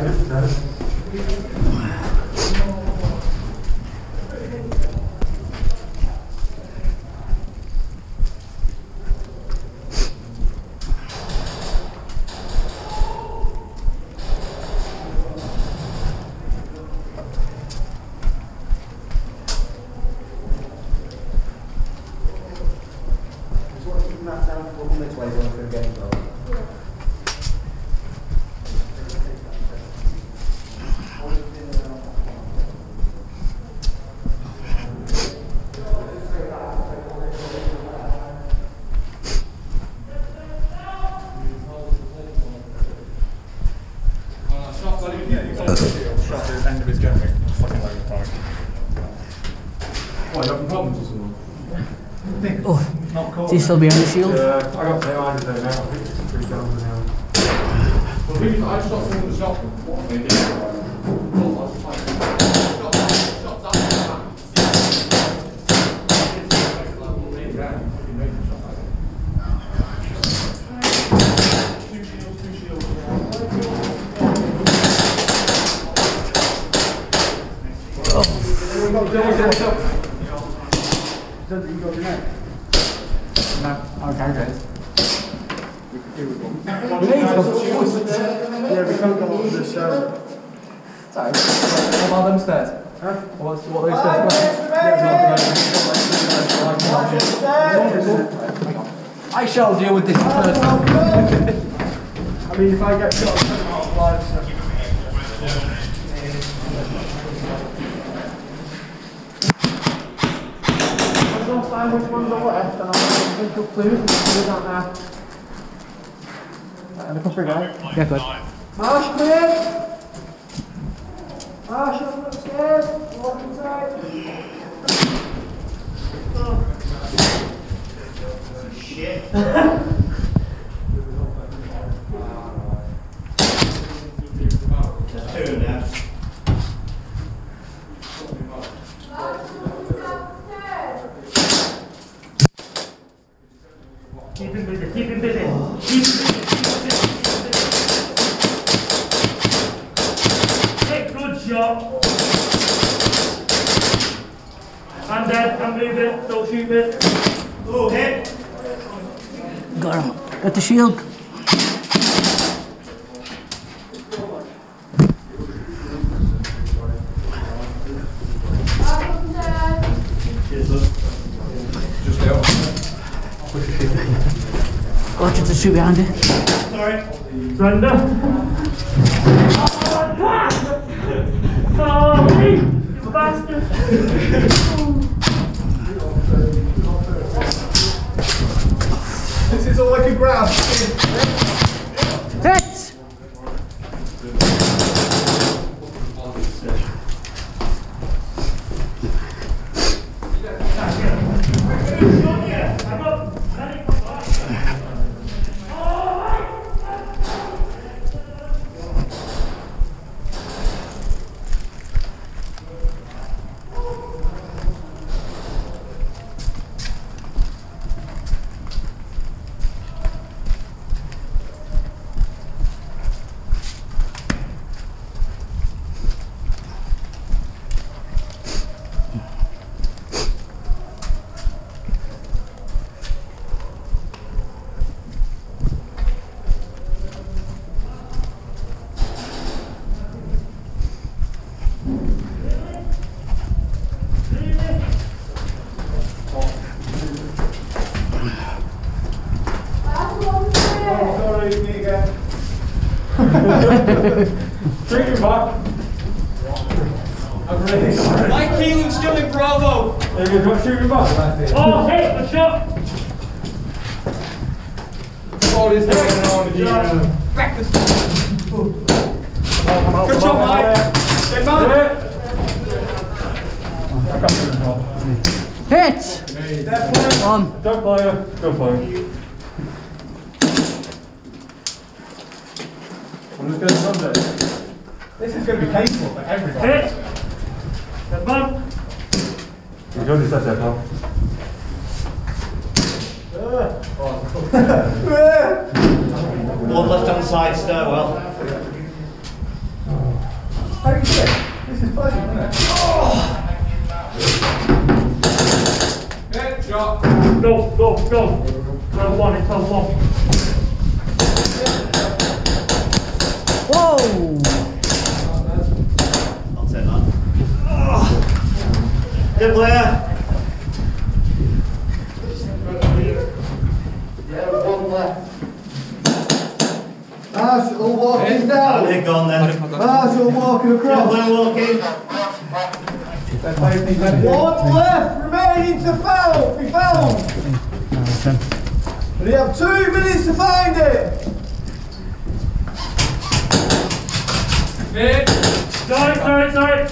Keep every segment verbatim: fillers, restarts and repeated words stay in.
Oh, is he still behind the shield? Yeah, I got two eyes there now. I think it's three down now. Well, we, I shot someone with a shotgun. What they did? Yeah, we can't go up to the stairs. Sorry, what about them stairs? Huh? What's, what are those stairs? I shall deal with this first. I mean, if I get shot, I'll take off live. So. I don't find which ones are left, and I'll think of clues and do that now. And a couple of guys. Yeah, good. Marsh, clear! Marsh, open upstairs. Walk inside. Shit. There's two in there. Keep him busy, keep him busy. Keep him busy. Shot. I'm dead, I'm moving, don't shoot me. Oh, hit. Got him. Got the shield. Watch it to shoot behind you. Sorry. Surrender. Oh, me, you bastard! This is all I can grab. Hit! Take him back. I'm really sorry. Mike Keelan's still in Bravo. There you go, shoot him back. Oh, hit, good shot! All this going on here. Breakfast. Good job, Mike. Get back. Hit! One. Don't play her. Don't play. I'm just going to run this. This is going to be painful for everybody. Hit! Get back! You go to set that now. One left hand side stairwell. How you doing? This is pleasant, isn't it? Oh! Head shot. Go, go, go. twelve one, it's twelve one. Whoa! I'll take that. Oh. Good player. Yeah, one left. Marshall walking Oh, down. they're gone then. Marshall walking across. Player walking. One left remaining to foul. Be found. And you have two minutes to find it. Hey. Sorry, sorry, sorry.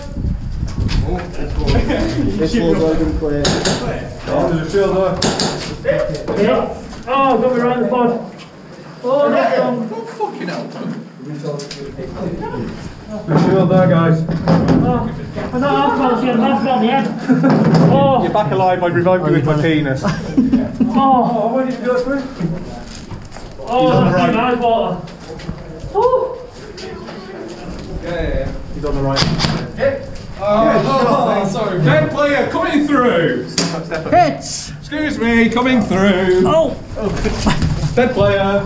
This one's going to play. Oh, there's a shield there. Yeah. Oh, got me right in the pod. Oh, that's done. There's a shield there, guys. Oh, I thought I was going to pass on the end. Oh. You're back alive. I revived you with my penis. Oh, where did you go through? Oh, that's too nice water. Oh. Yeah, he's on the right. Oh, oh, oh, sorry. Dead player coming through. Hits! Excuse me, coming through. Oh! Dead player.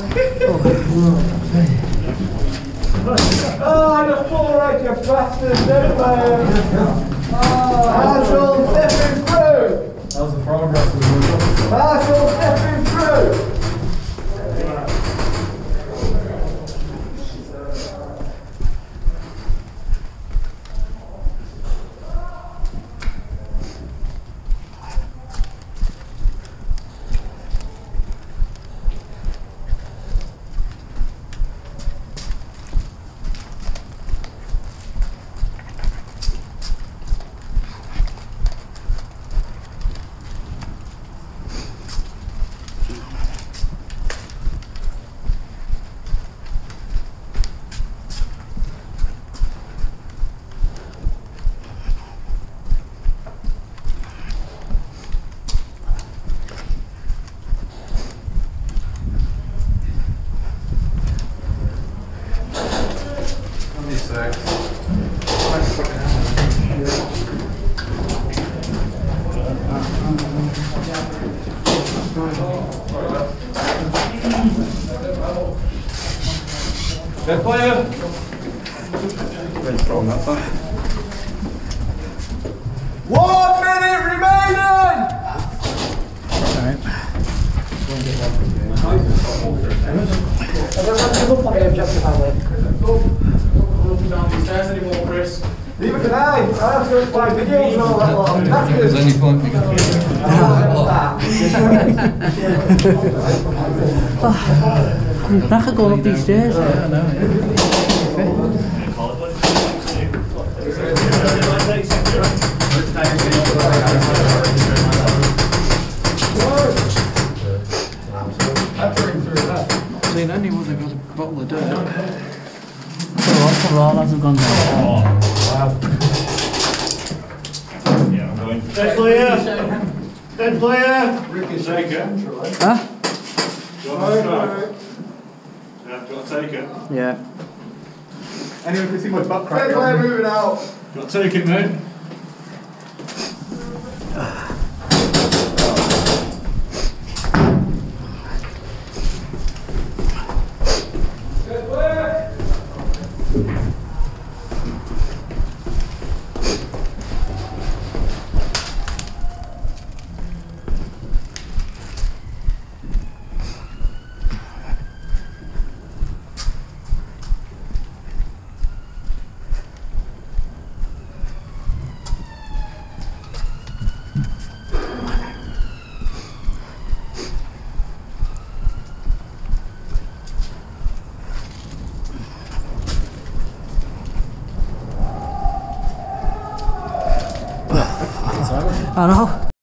Oh, the full right, you bastard. Dead player. Marshall stepping through. That was the progress. Marshall stepping through. Dead player. One minute remaining. Leave it to nine. I have to play videos and all that lot. Knackers. Any point we can I'm knacker going up these stairs. I know. I mean, only would have got a bottle of dirt. All all lads have gone down. Dead player. Dead player. Take it. Huh? Do you want to start? Yeah, do you want to take it? Yeah. Anyone can see my butt crack. Dead player moving out. Do you want to take it, mate? I know.